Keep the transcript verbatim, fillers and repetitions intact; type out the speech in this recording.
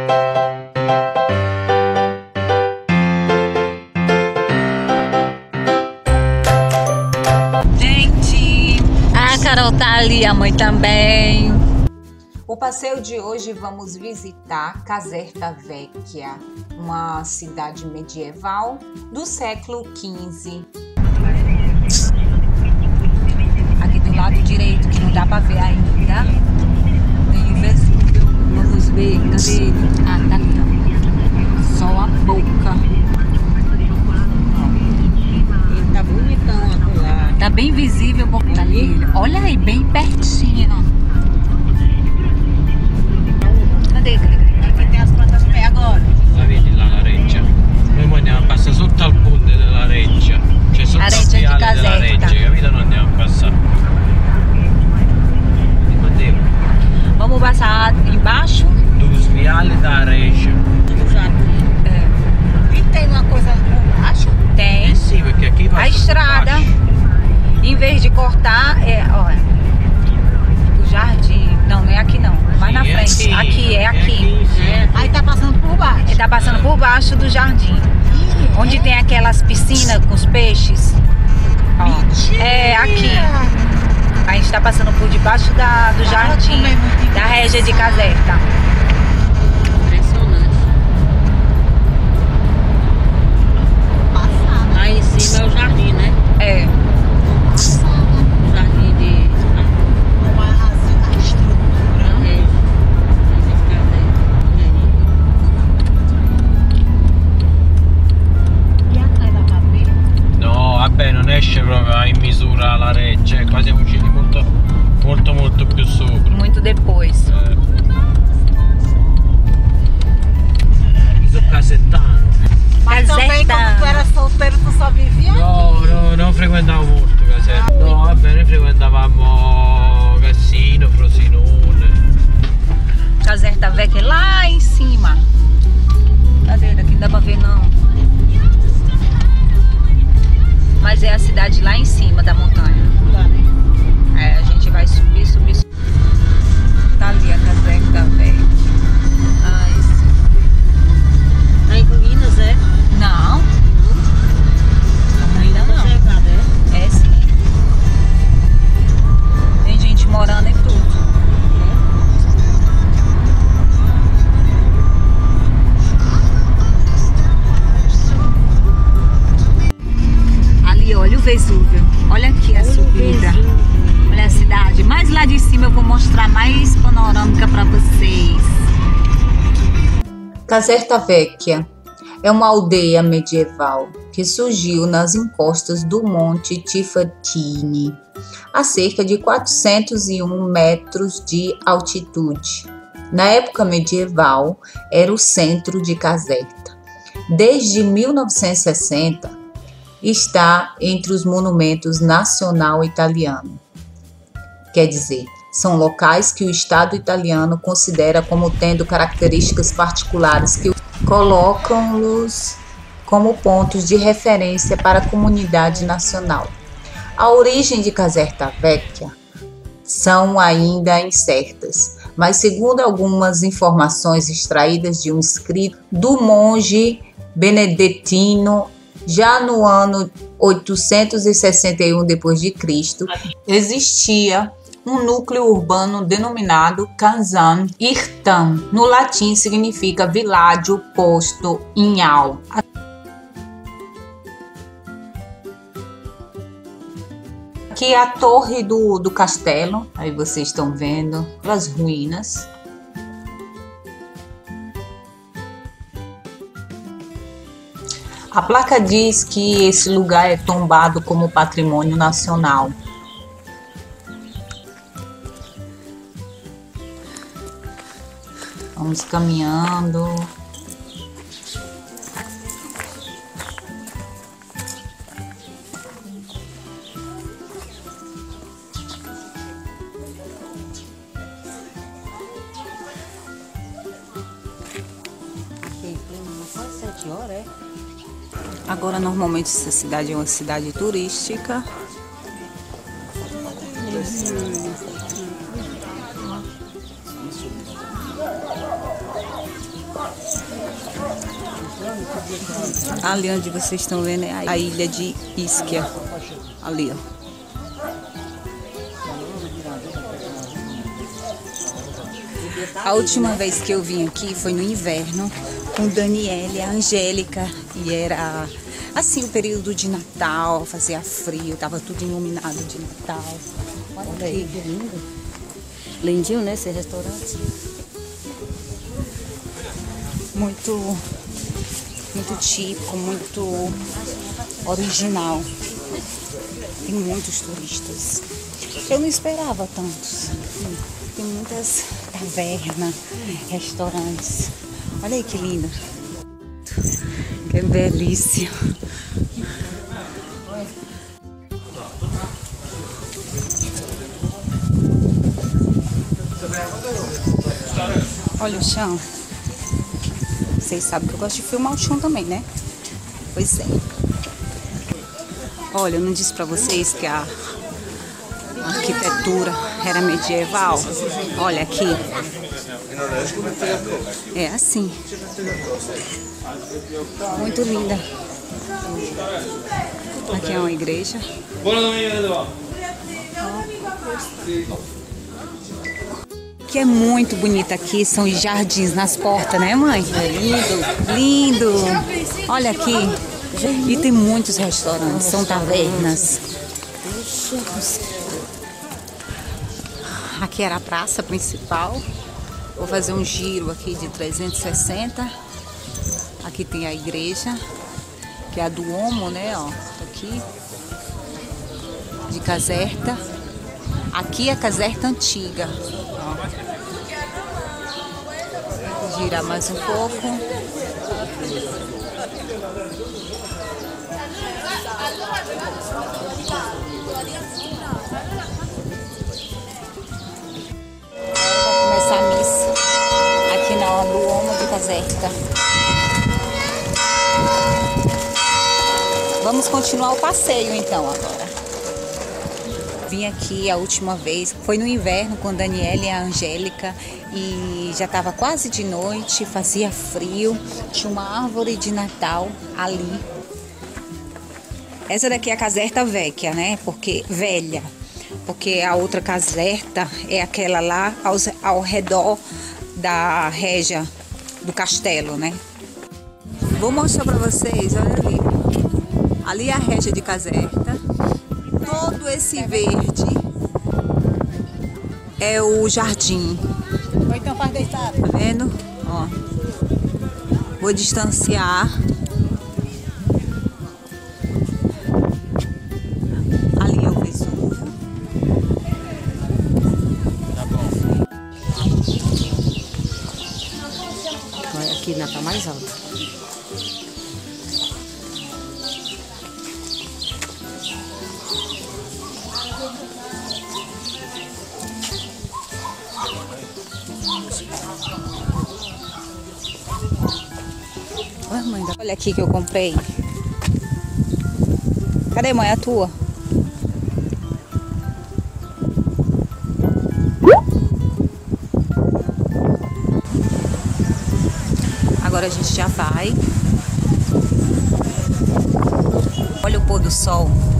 Gente, a Carol tá ali, a mãe também. O passeio de hoje vamos visitar Caserta Vecchia, uma cidade medieval do século quinze. Aqui do lado direito, que não dá pra ver ainda, tem o Vesúvio. Vamos ver, cadê ele? Ah, tá ali, ó. Só a boca. Ele tá bonitão lá. Tá bem visível a boca dele. Olha aí, bem pertinho. Cadê, cadê, cadê? Aqui tem as plantas pé agora. La vedi là la reggia? Noi mo andiamo a passare sotto al ponte della reggia. Cioè sotto La al reggia di viale della Caserta. reggia, capito? Noi andiamo a passare. Ricordevo. Vamos passar embaixo. Dos viali da reggia. No jardim. É. E tem uma coisa por baixo? Tem Eh sì, perché aqui passa a estrada. Em vez de cortar, é, olha, o jardim. Não, não é aqui não. Mais na Sim, é frente. aqui. Aqui, é É aqui. aqui, sim. É. Aí tá passando por baixo. Ele tá passando por baixo do jardim. Onde tem aquelas piscinas com os peixes. Ó, é aqui. A gente tá passando por debaixo da, do jardim, da Reggia de Caserta. Impressionante. Passado. Lá em cima é o jardim, né? É. O jardim de... Uma a estrutura. É. E a cara da cabelo? No, vabbè, non esce proprio in misura la reggia, qua siamo usciti molto, molto, molto più sopra. Muito depois. Eh. Isso Casertano. Mas também quando tu era solteiro tu só vivia No, no, non frequentavo molto Caserta. No, vabbè, noi frequentavamo Cassino, Frosinone. Caserta Vecchia lá em cima. Cadê? Daqui não dá pra ver não. Mas é a cidade lá em cima da montanha. lá, né? É, a gente vai subir, subir, subir. Tá ali a Caserta Vecchia. Ah, esse. Aí em Minas, é? Não. Ainda não. Chegada, é? É sim. Tem gente morando e tudo. Ali, olha o Vesúvio. Olha aqui a subida. Olha a cidade. Mais lá de cima eu vou mostrar mais panorâmica para vocês. Caserta Vecchia é uma aldeia medieval que surgiu nas encostas do Monte Tifantini, a cerca de quatrocentos e um metros de altitude. Na época medieval, era o centro de Caserta. Desde mil novecentos e sessenta, está entre os monumentos nacional italiano. Quer dizer, são locais que o Estado italiano considera como tendo características particulares que colocam-los como pontos de referência para a comunidade nacional. A origem de Caserta Vecchia são ainda incertas, mas segundo algumas informações extraídas de um escrito do monge benedetino, já no ano oitocentos e sessenta e um depois de Cristo, existia um núcleo urbano denominado Canzan Irtam. No latim significa vilaggio posto em al. Aqui é a torre do, do castelo, aí vocês estão vendo as ruínas. A placa diz que esse lugar é tombado como patrimônio nacional. Vamos caminhando. sete horas, é? Agora, normalmente, essa cidade é uma cidade turística. Ali onde vocês estão vendo é a ilha de Ischia. Ali, ó. A última vez que eu vim aqui foi no inverno com Daniela e a Angélica. E era assim o período de Natal, fazia frio, tava tudo iluminado de Natal. Olha, Olha aí, que lindo. Lindinho, né, esse restaurante? Muito, muito típico, muito original. Tem muitos turistas. Eu não esperava tantos. Tem muitas tavernas, restaurantes. Olha aí que lindo. Que belíssimo. Olha o chão. Vocês sabem que eu gosto de filmar o chão também, né? Pois é. Olha, eu não disse pra vocês que a arquitetura era medieval. Olha aqui. É assim. Muito linda. Aqui é uma igreja. O que é muito bonito aqui são os jardins nas portas, né, mãe? É lindo. Lindo. Olha aqui. E tem muitos restaurantes, são tavernas. Aqui era a praça principal. Vou fazer um giro aqui de trezentos e sessenta. Aqui tem a igreja, que é a do Homo, né? Ó, aqui. De Caserta. Aqui é a Caserta antiga. Ó. Vou girar mais um pouco. Começar a missa aqui na do Homo de Caserta. Vamos continuar o passeio então agora. Vim aqui a última vez, foi no inverno com a Daniela e a Angélica e já estava quase de noite, fazia frio, tinha uma árvore de Natal ali. Essa daqui é a Caserta Vecchia, né? Porque velha. Porque a outra Caserta é aquela lá ao, ao redor da régia do castelo, né? Vou mostrar pra vocês, olha ali. Ali é a régia de Caserta. Todo esse verde é o jardim. Então faz deitar. Tá vendo? Ó. Vou distanciar. Ali é o Vesúvio. Tá bom. Olha, aqui ainda tá mais alto. Olha aqui que eu comprei. Cadê, mãe, a tua? Agora a gente já vai. Olha o pôr do sol.